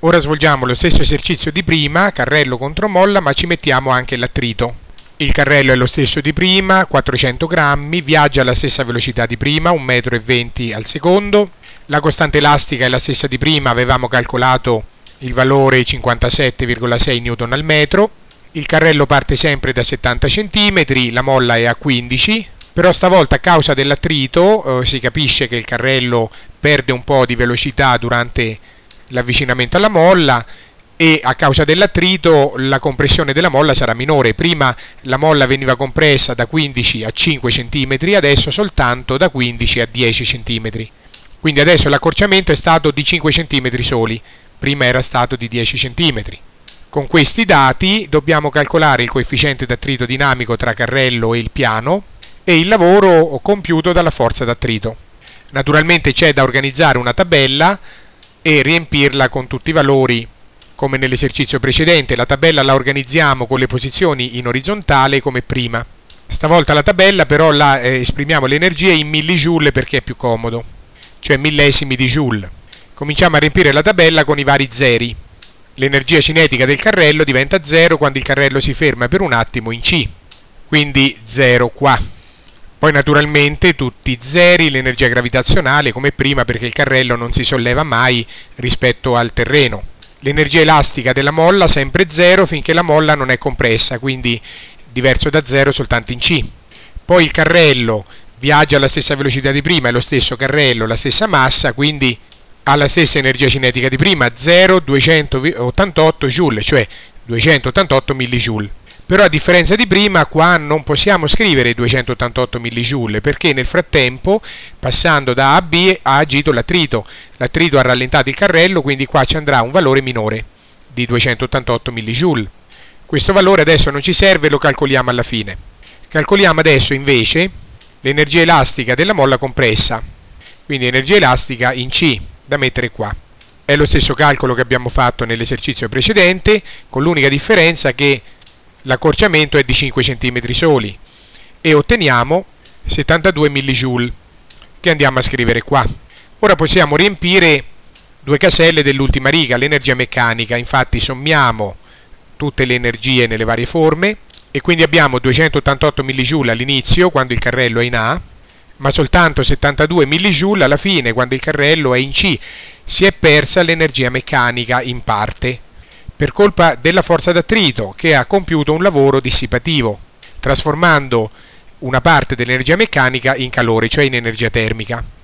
Ora svolgiamo lo stesso esercizio di prima, carrello contro molla, ma ci mettiamo anche l'attrito. Il carrello è lo stesso di prima, 400 grammi, viaggia alla stessa velocità di prima, 1,20 m al secondo. La costante elastica è la stessa di prima, avevamo calcolato il valore 57,6 N al metro. Il carrello parte sempre da 70 cm, la molla è a 15, però stavolta a causa dell'attrito si capisce che il carrello perde un po' di velocità durante l'avvicinamento alla molla e a causa dell'attrito la compressione della molla sarà minore. Prima la molla veniva compressa da 15 a 5 cm, adesso soltanto da 15 a 10 cm. Quindi adesso l'accorciamento è stato di 5 cm soli, prima era stato di 10 cm. Con questi dati dobbiamo calcolare il coefficiente d'attrito dinamico tra carrello e il piano e il lavoro compiuto dalla forza d'attrito. Naturalmente c'è da organizzare una tabella e riempirla con tutti i valori come nell'esercizio precedente. La tabella la organizziamo con le posizioni in orizzontale come prima. Stavolta la tabella però la esprimiamo le energie in millijoule perché è più comodo, cioè millesimi di joule. Cominciamo a riempire la tabella con i vari zeri. L'energia cinetica del carrello diventa 0 quando il carrello si ferma per un attimo in C, quindi 0 qua. Poi naturalmente tutti zeri l'energia gravitazionale come prima perché il carrello non si solleva mai rispetto al terreno. L'energia elastica della molla sempre 0 finché la molla non è compressa, quindi diverso da 0 soltanto in C. Poi il carrello viaggia alla stessa velocità di prima, è lo stesso carrello, la stessa massa, quindi ha la stessa energia cinetica di prima, 0,288 joule, cioè 288 millijoule. Però a differenza di prima qua non possiamo scrivere 288 millijoule perché nel frattempo, passando da A a B, ha agito l'attrito. L'attrito ha rallentato il carrello, quindi qua ci andrà un valore minore di 288 millijoule. Questo valore adesso non ci serve, lo calcoliamo alla fine. Calcoliamo adesso invece l'energia elastica della molla compressa, quindi energia elastica in C, da mettere qua. È lo stesso calcolo che abbiamo fatto nell'esercizio precedente, con l'unica differenza che l'accorciamento è di 5 cm soli e otteniamo 72 millijoule che andiamo a scrivere qua. Ora possiamo riempire due caselle dell'ultima riga, l'energia meccanica. Infatti sommiamo tutte le energie nelle varie forme e quindi abbiamo 288 millijoule all'inizio quando il carrello è in A, ma soltanto 72 millijoule alla fine quando il carrello è in C. Si è persa l'energia meccanica in parte per colpa della forza d'attrito che ha compiuto un lavoro dissipativo, trasformando una parte dell'energia meccanica in calore, cioè in energia termica.